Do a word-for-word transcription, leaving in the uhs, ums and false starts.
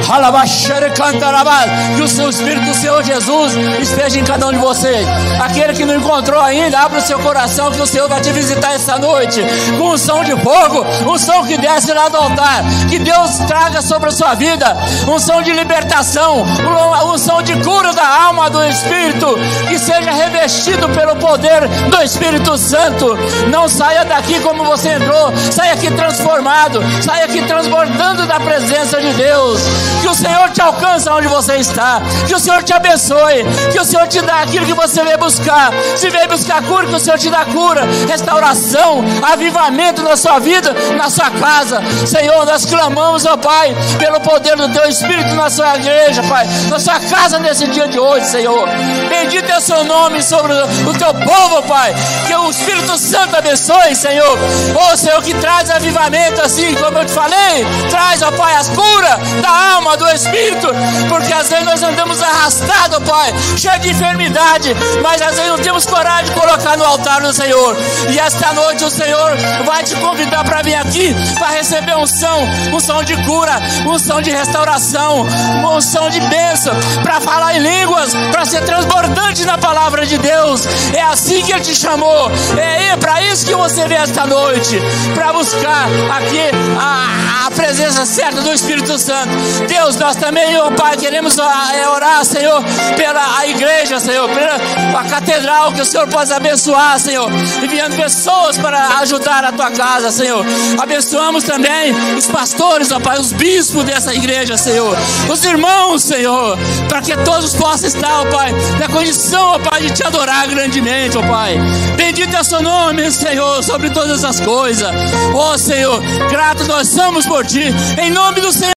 Que o seu Espírito do Senhor Jesus esteja em cada um de vocês. Aquele que não encontrou ainda, abra o seu coração, que o Senhor vai te visitar essa noite com um som de fogo, um som que desce lá do altar. Que Deus traga sobre a sua vida um som de libertação, um, um som de cura da alma, do Espírito, que seja revestido pelo poder do Espírito Santo. Não saia daqui como você entrou, saia aqui transformado, saia aqui transbordando da presença de Deus. Que o Senhor te alcance onde você está, que o Senhor te abençoe, que o Senhor te dá aquilo que você veio buscar. Se veio buscar cura, que o Senhor te dá cura, restauração, avivamento na sua vida, na sua casa. Senhor, nós clamamos, ó Pai, pelo poder do Teu Espírito na sua igreja, Pai, na sua casa nesse dia de hoje, Senhor. Bendito é o Seu nome sobre o Teu povo, Pai. Que o Espírito Santo abençoe, Senhor. Ó Senhor, que traz avivamento, assim como eu te falei. Traz, ó Pai, as curas da alma, do Espírito, porque às vezes nós andamos arrastados, Pai, cheio de enfermidade, mas às vezes não temos coragem de colocar no altar do Senhor. E esta noite o Senhor vai te convidar para vir aqui, para receber um som, um som de cura, um som de restauração, um som de bênção, para falar em línguas, para ser transbordante na palavra de Deus. É assim que Ele te chamou, é para isso que você veio esta noite, para buscar aqui a, a presença certa do Espírito Santo. Deus, nós também, ó Pai, queremos orar, Senhor, pela a igreja, Senhor, pela a catedral, que o Senhor possa abençoar, Senhor, enviando pessoas para ajudar a Tua casa, Senhor. Abençoamos também os pastores, ó Pai, os bispos dessa igreja, Senhor, os irmãos, Senhor, para que todos possam estar, ó Pai, na condição, ó Pai, de Te adorar grandemente, ó Pai. Bendito é o Seu nome, Senhor, sobre todas as coisas. Ó Senhor, grato nós somos por Ti, em nome do Senhor.